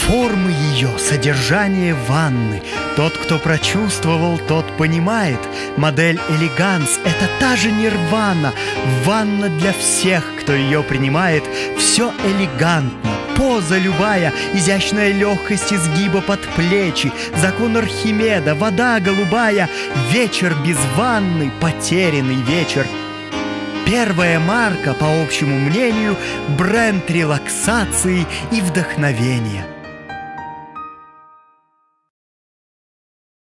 Формы ее, содержание ванны. Тот, кто прочувствовал, тот понимает. Модель «Элеганс» — это та же нирвана. Ванна для всех, кто ее принимает. Все элегантно, поза любая, изящная легкость изгиба под плечи, закон Архимеда, вода голубая. Вечер без ванны — потерянный вечер. Первая марка, по общему мнению, бренд релаксации и вдохновения.